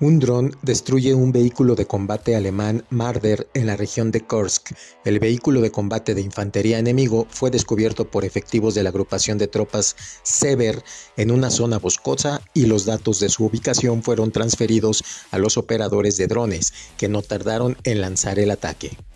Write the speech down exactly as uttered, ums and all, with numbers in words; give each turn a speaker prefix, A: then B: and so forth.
A: Un dron destruye un vehículo de combate alemán Marder en la región de Kursk. El vehículo de combate de infantería enemigo fue descubierto por efectivos de la agrupación de tropas Sever en una zona boscosa y los datos de su ubicación fueron transferidos a los operadores de drones, que no tardaron en lanzar el ataque.